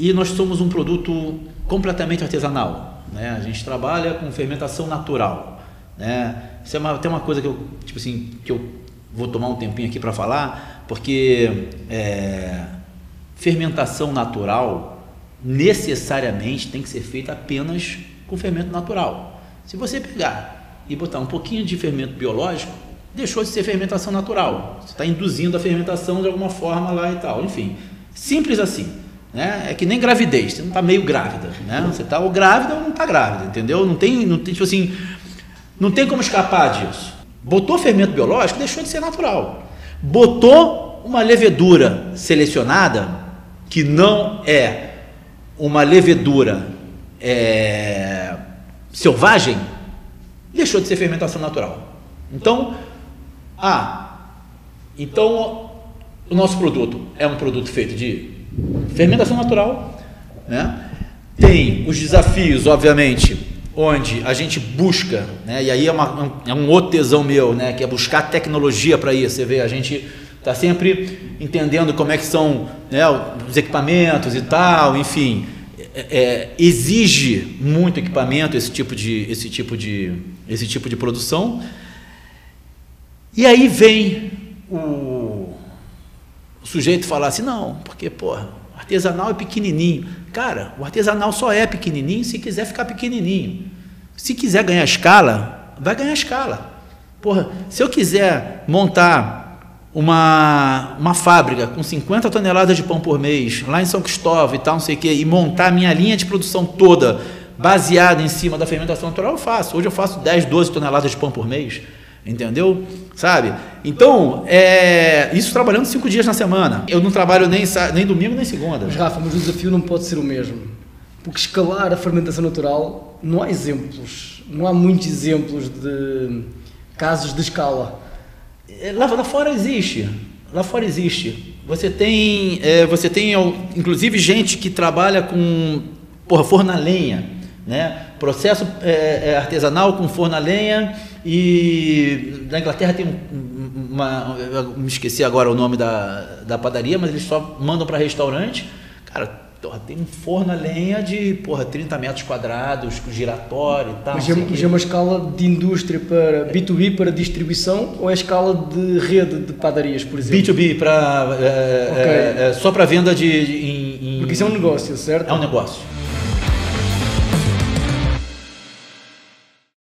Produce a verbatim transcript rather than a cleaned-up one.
e nós somos um produto completamente artesanal, né? A gente trabalha com fermentação natural, né? Isso é uma, tem uma coisa que eu, tipo assim, que eu vou tomar um tempinho aqui para falar, porque é, fermentação natural necessariamente tem que ser feita apenas com fermento natural. Se você pegar e botar um pouquinho de fermento biológico, deixou de ser fermentação natural. Você está induzindo a fermentação de alguma forma lá e tal. Enfim, simples assim, né? É que nem gravidez, você não está meio grávida, né? Você está ou grávida ou não está grávida, entendeu? Não tem, não tem, tipo assim, não tem como escapar disso. Botou fermento biológico, deixou de ser natural. Botou uma levedura selecionada, que não é uma levedura é, selvagem, deixou de ser fermentação natural. Então, ah, então o nosso produto é um produto feito de fermentação natural, né? Tem os desafios, obviamente, onde a gente busca, né? E aí é, uma, é um outro tesão meu, né? Que é buscar tecnologia para isso. Você vê, a gente está sempre entendendo como é que são, né, os equipamentos e tal, enfim, é, é, exige muito equipamento esse tipo de, esse tipo de, esse tipo de produção. E aí vem o, o sujeito falar assim, não, porque, porra, artesanal é pequenininho. Cara, o artesanal só é pequenininho se quiser ficar pequenininho. Se quiser ganhar escala, vai ganhar escala. Porra, se eu quiser montar uma, uma fábrica com cinquenta toneladas de pão por mês, lá em São Cristóvão e tal, não sei o quê, e montar minha linha de produção toda baseada em cima da fermentação natural, eu faço. Hoje eu faço dez, doze toneladas de pão por mês. Entendeu? Sabe? Então, é, isso trabalhando cinco dias na semana. Eu não trabalho nem, nem domingo nem segunda. Mas Rafa, mas o desafio não pode ser o mesmo. Porque escalar a fermentação natural, não há exemplos. Não há muitos exemplos de casos de escala. Lá, lá fora existe. Lá fora existe. Você tem, é, você tem, inclusive, gente que trabalha com porra, forno a lenha, né? Processo é, é, artesanal com forno a lenha. E na Inglaterra tem uma, eu me esqueci agora o nome da, da padaria, mas eles só mandam para restaurante. Cara, porra, tem um forno a lenha de porra, trinta metros quadrados, com giratório e tal. Mas é, mas é uma escala de indústria para B dois B para distribuição ou é escala de rede de padarias, por exemplo? B dois B para, é, okay. é, é, só para venda de, de em, em, porque isso é um negócio, certo? É um negócio.